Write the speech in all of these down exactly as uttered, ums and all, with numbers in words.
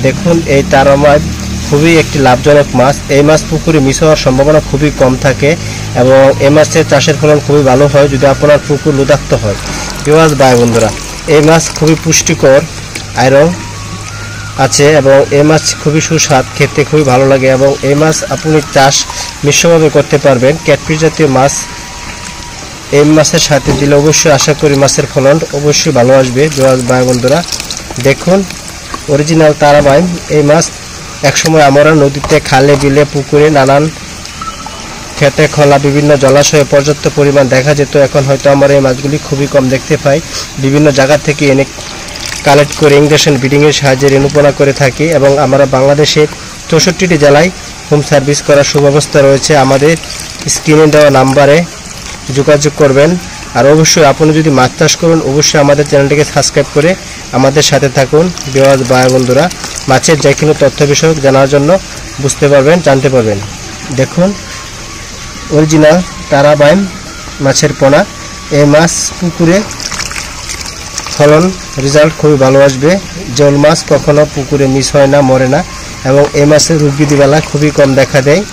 দেখুন এই তারামাছ খুবই একটি লাভজনক মাছ। এই মাছ পুকুরে মিস হওয়ার সম্ভাবনা খুবই কম থাকে এবং এই মাছের চাষের ফলন খুবই ভালো হয় যদি আপনার পুকুর লুদাক্ত হয়। ভিউয়ার্স ভাই বন্ধুরা, এই মাছ খুবই পুষ্টিকর, আয়রন আছে এবং এই মাছ খুবই সুস্বাদ, খেতে খুবই ভালো লাগে এবং এই মাছ আপনি চাষ মিশ্রভাবে করতে পারবেন। ক্যাটফিশ জাতীয় মাছ এই মাছের সাথে দিলে অবশ্যই আশা করি মাছের ফলন অবশ্যই ভালো আসবে। ভিউয়ার্স ভাই বন্ধুরা, দেখুন অরিজিনাল তারাবাই। এই মাছ একসময় আমরা নদীতে, খালে, বিলে, পুকুরে, নানান খেতে, খোলা, বিভিন্ন জলাশয়ে পর্যাপ্ত পরিমাণ দেখা যেত। এখন হয়তো আমরা এই মাছগুলি খুবই কম দেখতে পাই। বিভিন্ন জায়গা থেকে এনে কালেক্ট করে ইঞ্জেকশন ব্রিডিংয়ের সাহায্যে রেণুপনা করে থাকি এবং আমরা বাংলাদেশের চৌষট্টিটি জেলায় হোম সার্ভিস করার সুব্যবস্থা রয়েছে। আমাদের স্ক্রিনে দেওয়া নাম্বারে যোগাযোগ করবেন। আর অবশ্যই আপনি যদি মাছ চাষ করুন অবশ্যই আমাদের চ্যানেলটিকে সাবস্ক্রাইব করে আমাদের সাথে থাকুন। ভিউয়ার্স ভাই বন্ধুরা, মাছের যে কোনো তথ্য বিষয়ক জানার জন্য বুঝতে পারবেন, জানতে পারবেন। দেখুন অরিজিনাল তারাবাইম মাছের পোনা। এই মাছ পুকুরে ফলন রেজাল্ট খুবই ভালো আসবে। জল মাছ কখনো পুকুরে মিস হয় না, মরে না এবং এই মাছের রোগবিধিবালা খুবই কম দেখা দেয়।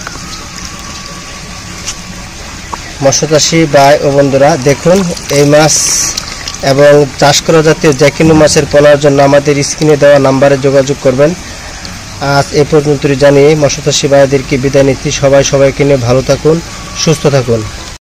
মৎস্যচাষী ভাই ও বন্ধুরা, দেখুন এই মাছ এবং চাষ করা জাতীয় যে কোনো মাছের পোনার জন্য আমাদের স্ক্রিনে দেওয়া নাম্বারে যোগাযোগ করবেন। আজ এ পর্যন্তই জানিয়ে মৎস্যচাষী ভাইদেরকে বিদায় নিচ্ছি। সবাই সবাইকে নিয়ে ভালো থাকুন, সুস্থ থাকুন।